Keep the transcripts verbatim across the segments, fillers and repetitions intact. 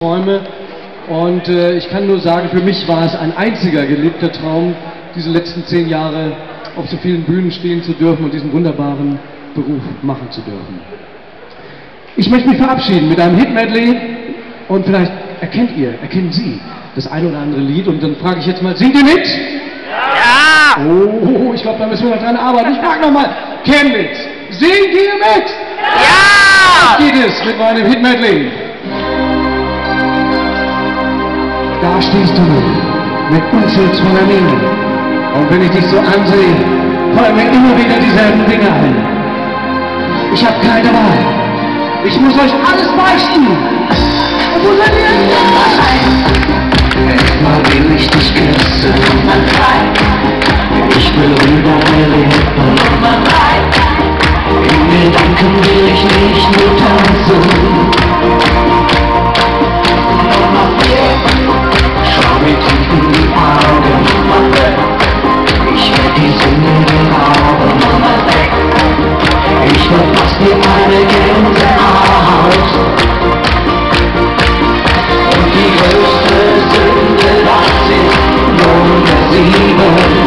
Träume. Und äh, ich kann nur sagen, für mich war es ein einziger gelebter Traum, diese letzten zehn Jahre auf so vielen Bühnen stehen zu dürfen und diesen wunderbaren Beruf machen zu dürfen. Ich möchte mich verabschieden mit einem Hit-Medley und vielleicht erkennt ihr, erkennen Sie das ein oder andere Lied und dann frage ich jetzt mal, singt ihr mit? Ja! Oh, ich glaube, da müssen wir noch dran arbeiten. Ich frage nochmal, Chemnitz, singt ihr mit? Ja! Was geht es mit meinem Hit-Medley? Da stehst du mit unschuldsvoller Miene. Und wenn ich dich so ansehe, fallen mir immer wieder dieselben Dinge ein. Ich habe keine Wahl. Ich muss euch alles beichten. Und wo seid ihr denn da? Erstmal will ich dich küssen. Nummer drei. Ich will rüber erleben. Nummer drei. In Gedanken will ich nicht nur tanzen. Nummer vier. Schau mir tief in die Augen. Nummer fünf. Ich werd die Sinne berauben. Nummer sechs. Ich verpass dir eine Gänsehaut. Und die größte Sünde, das ist Nummer sieben.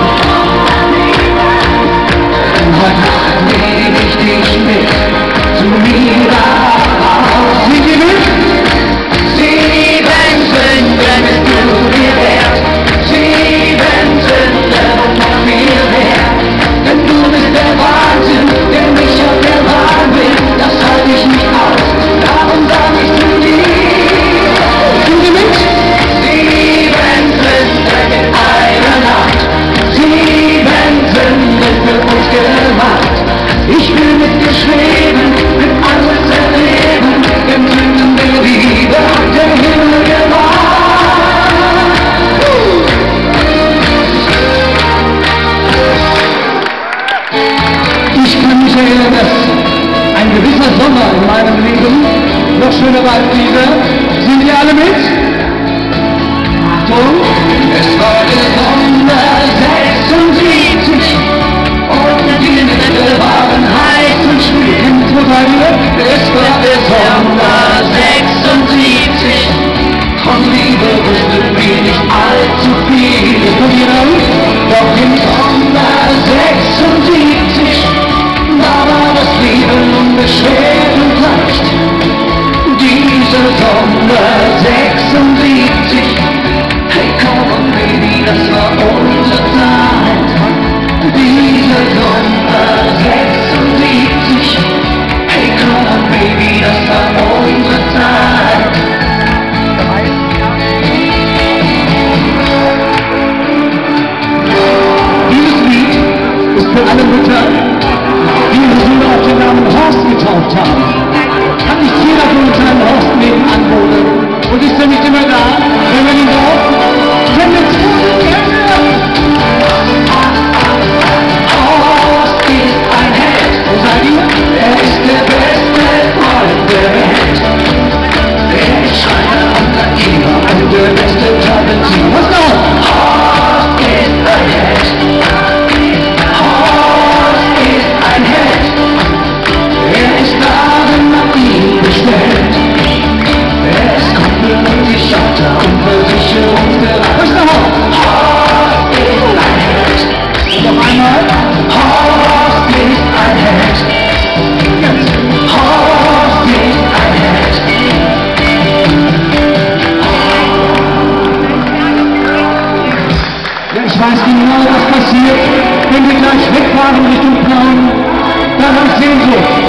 Denn heute Nacht nehm ich dich mit zu mir raus. Singt ihr mit? Sieben Sünden bist du dir wert. Sieben Sünden und noch viel mehr. Denn du bist der Wahnsinn, der mich auf der Bahn will. Das halte ich nicht aus, darum sag ich zu dir. Singt ihr mit? Sieben Sünden in einer Nacht. Sieben Sünden für uns gemacht. Ich will mit dir schweben, mit alles erleben. Denn Sünden der Liebe hat der Himmel gemacht. Ich kann mich erinnern, dass ein gewisser Sommer in meinem Leben noch schöner war als dieser. Sind ihr alle mit? Achtung! Es war der Sommer sechsundsiebzig und die Nächte waren heiß und schwül. Wo seid ihr? Es war der Sommer sechsundsiebzig. Von Liebe wussten wir nicht allzu viel. Doch im Sommer sechsundsiebzig, da war das Leben unbeschwert und leicht. Dieser Sommer sechsundsiebzig, hey come on baby, das war unsere Zeit. Dieser Sommer sechsundsiebzig, hey come on baby, das war unsere Zeit. Dieses Lied ist für alle Mütter, die ihre Söhne auf den Namen Horst getauft haben. Hat nicht jeder so einen kleinen Horst nebenan wohnen? Und ist er nicht immer da, wenn man ihn braucht? Chemnitz, Horst ist ein Held. Wo seid ihr? Er ist der beste Freund der Welt. Er ist Schreiner und Lackierer und der beste Tapezierer. Was noch? Horst ist ein Held. Horst ist ein Held. Er ist darin nach ihm bestellt. Er ist Kumpel und die Schotter und Versicherungsberater. Was noch? Horst ist ein Held. Noch einmal. Horst ist ein Held. Jetzt. Horst ist ein Held. Ja, ich weiß genau, was passiert, wenn wir gleich wegfahren Richtung Plauen. Da habe ich Sehnsucht.